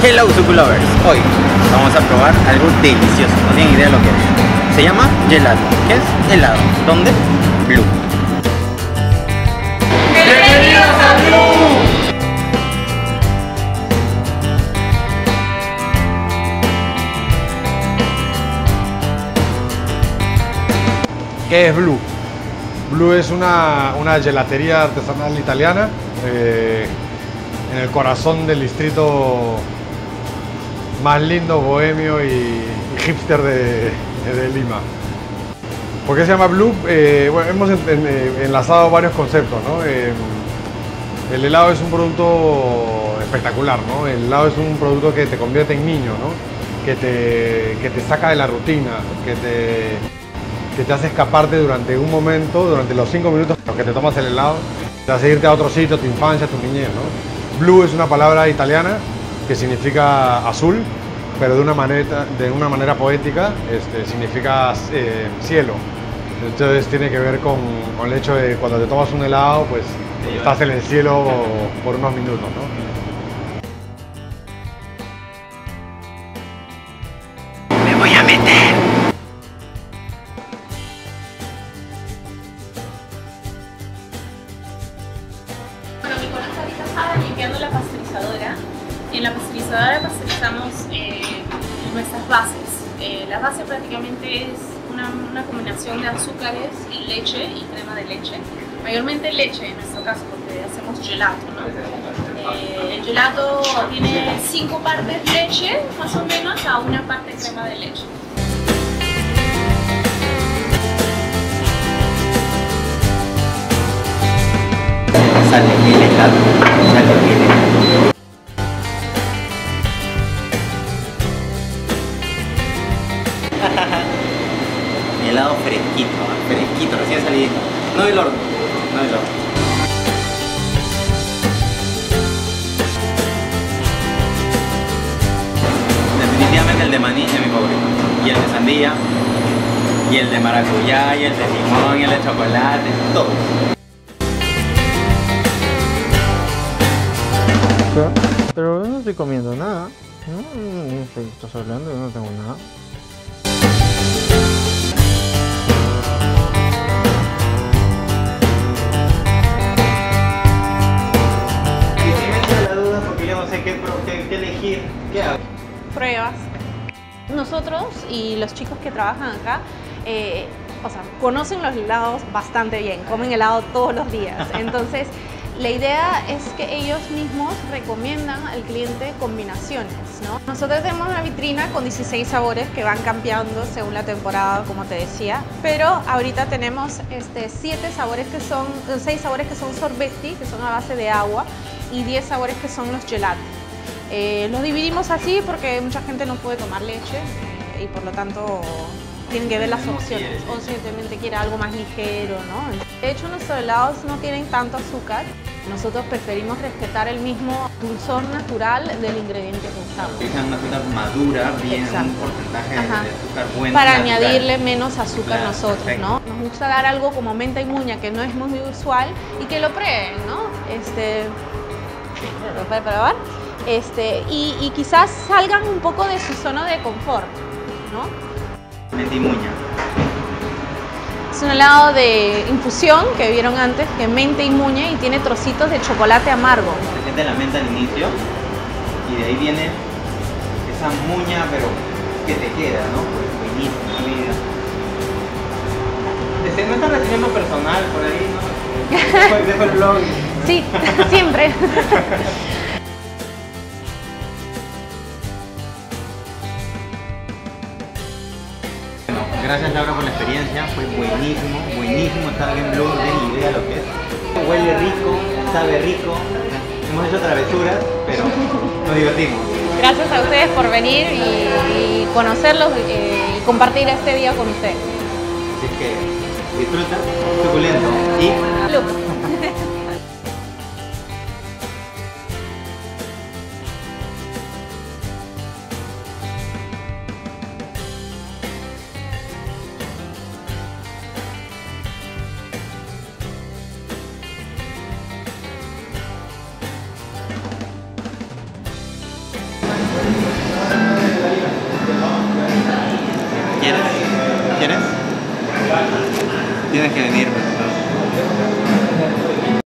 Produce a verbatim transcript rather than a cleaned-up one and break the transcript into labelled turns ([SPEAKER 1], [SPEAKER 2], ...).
[SPEAKER 1] Hello Suku Lovers, hoy vamos a probar algo delicioso, no tienen idea de lo que es. Se llama gelato, que es helado. ¿Dónde? Blue. ¡Bienvenidos a Blue!
[SPEAKER 2] ¿Qué es Blue? Blue es una, una gelatería artesanal italiana eh, en el corazón del distrito más lindo, bohemio y, y hipster de, de Lima. ¿Por qué se llama Blue? Eh, bueno, hemos en, en, enlazado varios conceptos, ¿no? Eh, el helado es un producto espectacular, ¿no? El helado es un producto que te convierte en niño, ¿no? Que te, que te saca de la rutina, que te, que te hace escaparte durante un momento, durante los cinco minutos que te tomas el helado, te hace irte a otro sitio, a tu infancia, a tu niñez, ¿no? Blue es una palabra italiana que significa azul, pero de una manera, de una manera poética este, significa eh, cielo. Entonces tiene que ver con, con el hecho de cuando te tomas un helado, pues estás en el cielo por unos minutos, ¿no?
[SPEAKER 1] Me voy a meter.
[SPEAKER 3] Bueno, mi corazón ahorita está limpiando la pasteurizadora. En la pasteurizadora pasteurizamos eh, nuestras bases. Eh, la base prácticamente es una, una combinación de azúcares y leche y crema de leche. Mayormente leche en nuestro caso porque hacemos gelato, ¿no? Eh, el gelato tiene cinco partes leche más o menos a una parte crema de leche.
[SPEAKER 1] Sale el helado, sale el helado. Mi helado fresquito, fresquito, recién salido. No del horno, no del horno. Definitivamente el de maní es mi favorito. Y el de sandía, y el de maracuyá, y el de limón, y el de chocolate, todo.
[SPEAKER 4] Pero yo no estoy comiendo nada. No, no sé qué estás hablando, yo no tengo nada.
[SPEAKER 1] Y si me entra la duda porque yo no sé qué, qué, qué elegir, ¿qué hago?
[SPEAKER 3] Pruebas. Nosotros y los chicos que trabajan acá, eh, o sea, conocen los helados bastante bien, comen helado todos los días. Entonces, la idea es que ellos mismos recomiendan al cliente combinaciones, ¿no? Nosotros tenemos una vitrina con dieciséis sabores que van cambiando según la temporada, como te decía, pero ahorita tenemos este, siete sabores que son, seis sabores que son sorbetti, que son a base de agua, y diez sabores que son los gelatos. Eh, los dividimos así porque mucha gente no puede tomar leche eh, y por lo tanto tienen que ver las opciones, o simplemente quiere algo más ligero, ¿no? De hecho, nuestros helados no tienen tanto azúcar. Nosotros preferimos respetar el mismo dulzor natural del ingrediente que usamos.
[SPEAKER 1] Utilizan una fruta madura, bien,
[SPEAKER 3] Exacto.
[SPEAKER 1] un porcentaje
[SPEAKER 3] Ajá.
[SPEAKER 1] de azúcar bueno.
[SPEAKER 3] Para
[SPEAKER 1] natural.
[SPEAKER 3] añadirle menos azúcar
[SPEAKER 1] Claro,
[SPEAKER 3] nosotros,
[SPEAKER 1] perfecto.
[SPEAKER 3] ¿no? Nos gusta dar algo como menta y muña, que no es muy usual, y que lo prueben, ¿no? Este, para probar. Este, y, y quizás salgan un poco de su zona de confort, ¿no?
[SPEAKER 1] Menta y muña.
[SPEAKER 3] Es un helado de infusión que vieron antes, que es menta y muña y tiene trocitos de chocolate amargo.
[SPEAKER 1] Se siente la menta al inicio y de ahí viene esa muña, pero que te queda, ¿no? Buenísima vida. Este, no está recibiendo personal por ahí, ¿no? Dejo, dejo el blog.
[SPEAKER 3] Sí, siempre.
[SPEAKER 1] Gracias Laura por la experiencia, fue buenísimo, buenísimo estar aquí en Blue, no tengo ni idea lo que es. Huele rico, sabe rico, hemos hecho travesuras, pero nos divertimos.
[SPEAKER 3] Gracias a ustedes por venir y, y conocerlos eh, y compartir este día con ustedes.
[SPEAKER 1] Así que disfruta, suculento y...
[SPEAKER 3] Salud.
[SPEAKER 1] ¿Quieres? Tienes que venir, pues.